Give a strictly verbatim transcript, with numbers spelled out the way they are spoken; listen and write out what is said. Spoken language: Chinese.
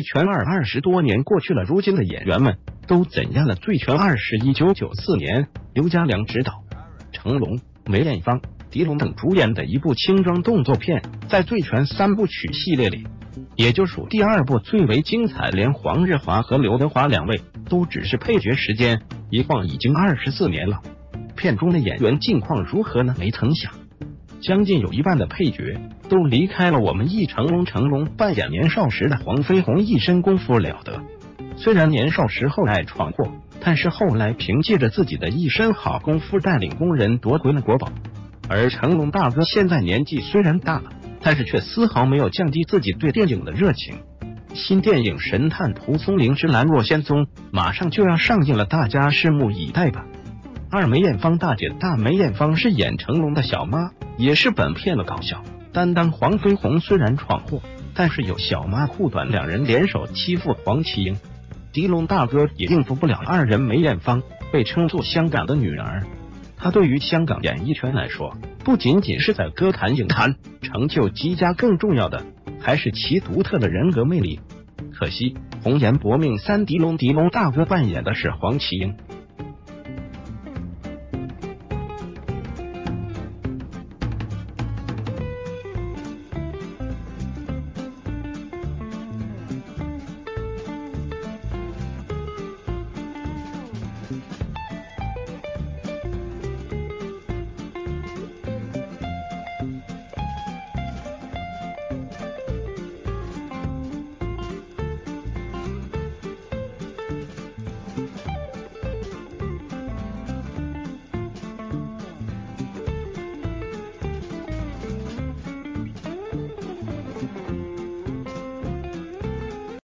拳二二十多年过去了，如今的演员们都怎样了？醉拳二是一九九四年刘家良执导，成龙、梅艳芳、狄龙等主演的一部轻装动作片，在醉拳三部曲系列里，也就属第二部最为精彩，连黄日华和刘德华两位都只是配角，时间一晃已经二十四年了。片中的演员近况如何呢？没曾想，将近有一半的配角都离开了我们一成龙。成龙扮演年少时的黄飞鸿，一身功夫了得，虽然年少时候爱闯祸，但是后来凭借着自己的一身好功夫，带领工人夺回了国宝。而成龙大哥现在年纪虽然大了，但是却丝毫没有降低自己对电影的热情。新电影《神探蒲松龄之兰若仙踪》马上就要上映了，大家拭目以待吧。二梅艳芳大姐大梅艳芳是演成龙的小妈，也是本片的搞笑担当。黄飞鸿虽然闯祸，但是有小妈护短，两人联手欺负黄麒英。狄龙大哥也应付不了二人。梅艳芳被称作香港的女儿，她对于香港演艺圈来说，不仅仅是在歌坛影坛成就极佳，更重要的还是其独特的人格魅力。可惜红颜薄命三，狄龙狄龙大哥扮演的是黄麒英。